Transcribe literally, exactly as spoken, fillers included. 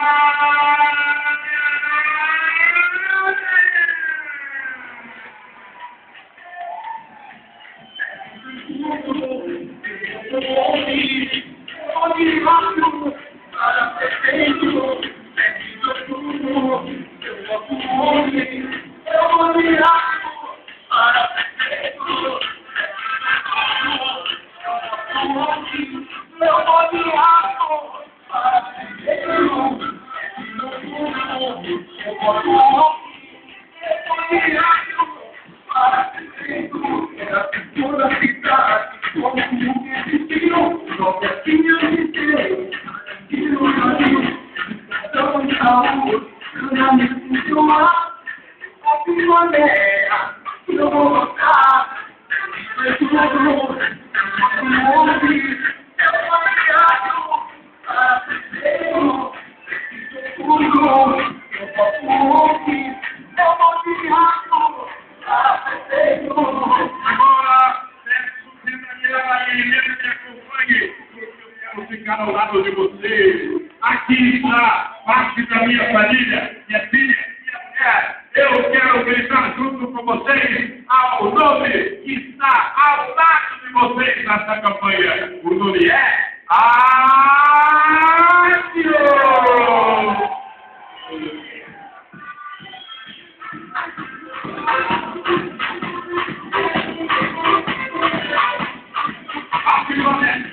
Ficar ao lado de vocês. Aqui está parte da minha família, minha filha, minha mulher. Eu quero gritar junto com vocês ao nome que está ao lado de vocês nessa campanha. O nome é Ácio! Aqui,